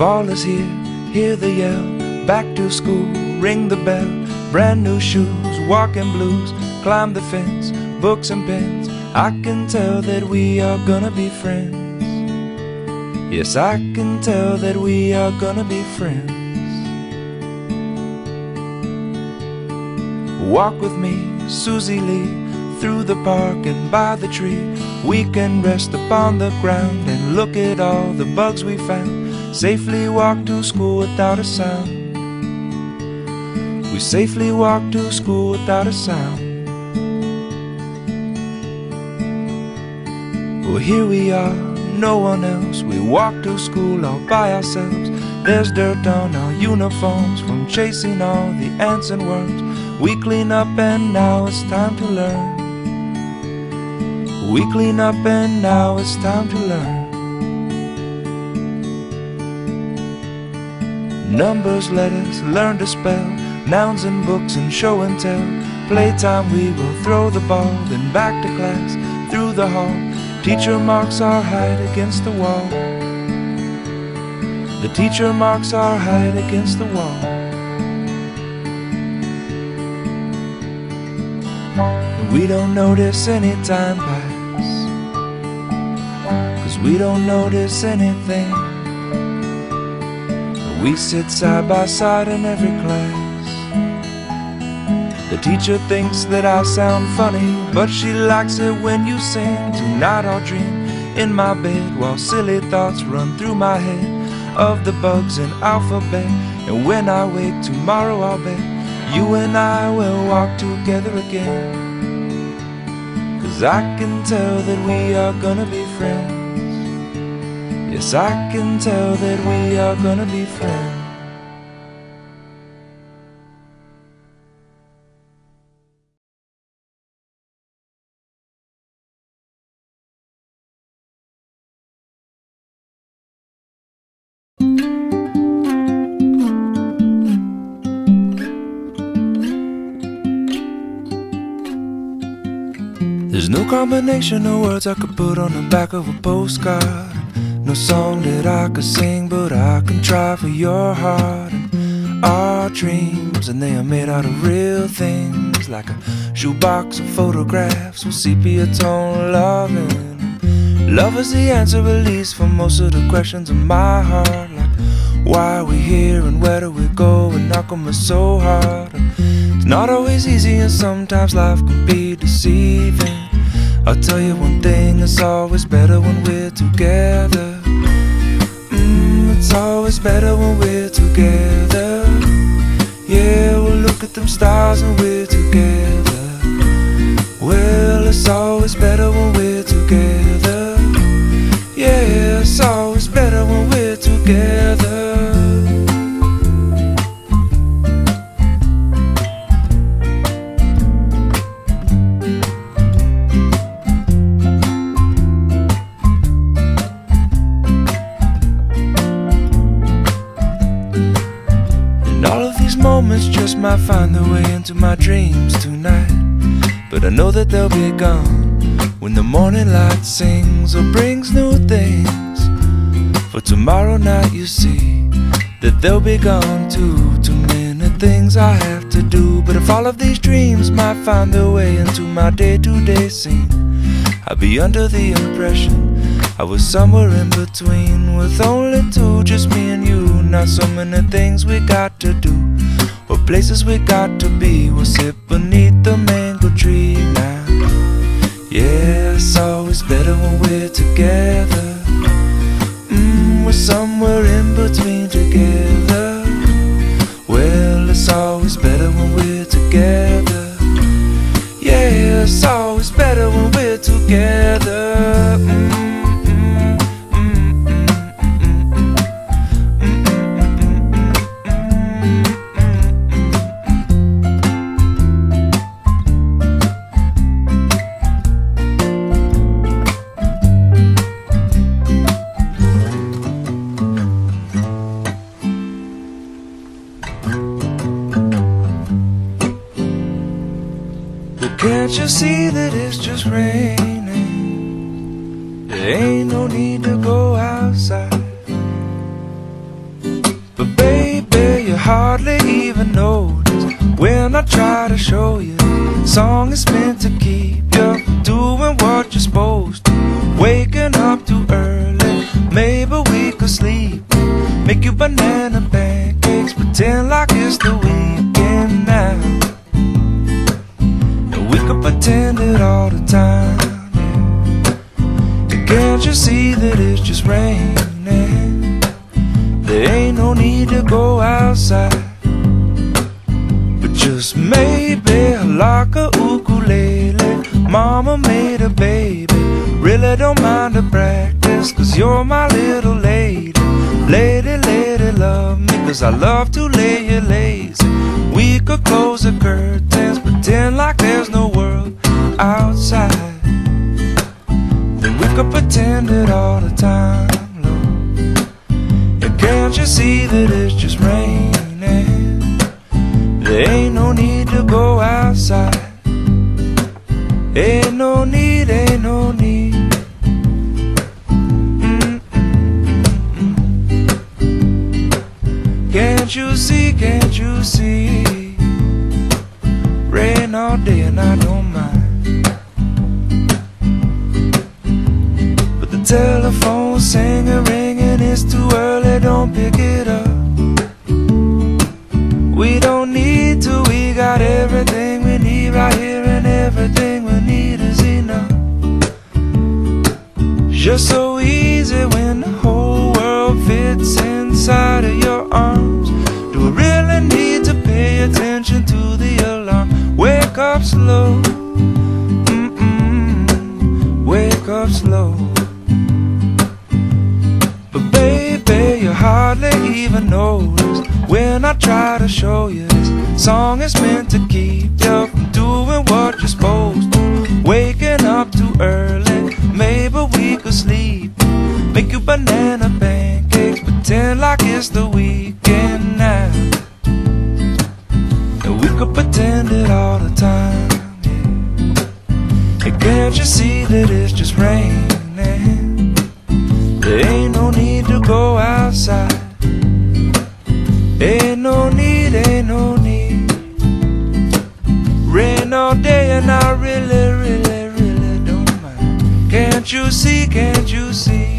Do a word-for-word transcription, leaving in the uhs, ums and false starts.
Fall is here, hear the yell, back to school, ring the bell, brand new shoes, walking blues, climb the fence, books and pens. I can tell that we are gonna be friends. Yes, I can tell that we are gonna be friends. Walk with me, Susie Lee, through the park and by the tree. We can rest upon the ground and look at all the bugs we found. Safely walk to school without a sound. We safely walk to school without a sound. Well, here we are, no one else. We walk to school all by ourselves. There's dirt on our uniforms from chasing all the ants and worms. We clean up and now it's time to learn. We clean up and now it's time to learn. Numbers, letters, learn to spell, nouns and books and show and tell. Playtime we will throw the ball, then back to class, through the hall. Teacher marks our height against the wall. The teacher marks our height against the wall. We don't notice any time pass, 'cause we don't notice anything. We sit side by side in every class. The teacher thinks that I sound funny, but she likes it when you sing. Tonight I'll dream in my bed while silly thoughts run through my head of the bugs in alphabet. And when I wake tomorrow, I'll bet you and I will walk together again. 'Cause I can tell that we are gonna be friends. Yes, I can tell that we are gonna be friends. There's no combination of words I could put on the back of a postcard. No song that I could sing, but I can try for your heart. And our dreams, and they are made out of real things, like a shoebox of photographs with sepia tone loving. Love is the answer, at least, for most of the questions in my heart. Like, why are we here and where do we go, and how come it's so hard? And it's not always easy, and sometimes life can be deceiving. I'll tell you one thing, it's always better when we're together. Mm, it's always better when we're together. Yeah, we'll look at them stars when we're together. Well, it's always better when we're together. Yeah, it's always better when we're together. Moments just might find their way into my dreams tonight, but I know that they'll be gone when the morning light sings or brings new things. For tomorrow night you see that they'll be gone too. Too many things I have to do, but if all of these dreams might find their way into my day-to-day scene, I'd be under the impression I was somewhere in between, with only two, just me and you. Not so many things we got to do, or places we got to be. We'll sit beneath the mango tree now. Yeah, it's always better when we're together. Mm, we're somewhere in between together. Well, it's always better when we're together. Yeah, it's always better when we're together. Mm. Can't you see that it's just raining? There ain't no need to go outside. hardly even notice when I try to show you. Song is meant to keep you doing what you're supposed to. Waking up too early, maybe we could sleep. Make you banana pancakes, pretend like it's the weekend now. And we could pretend it all the time, yeah. And can't you see that it's just raining? There ain't no need to go outside, but just maybe like a ukulele. Mama made a baby, really don't mind the practice, cause you're my little lady. Lady, lady, love me, cause I love to lay you lazy. We could close the curtains, pretend like there's no world outside. Then we could pretend it all the time, Lord. And can't you see that it's just raining? There ain't no need to go outside. Ain't no need, ain't no need. Can't you see, can't you see? Rain all day and I don't mind, but the telephone's singing, ringing, it's too early, don't pick it up. We don't need to, we got everything we need right here, and everything we need is enough. Just so easy when the whole world fits inside of your arms. Do we really need to pay attention to the alarm? Wake up slow, mm-mm, wake up slow. But baby, you hardly even notice when I try to show you. This song is meant to keep you from doing what you're supposed to. Waking up too early, maybe we could sleep. Make you banana pancakes, pretend like it's the weekend now. And we could pretend it all the time, yeah. And can't you see that it's just raining? There ain't no need to go outside. Ain't no need, ain't no need. Rain all day and I really, really, really don't mind. Can't you see, can't you see?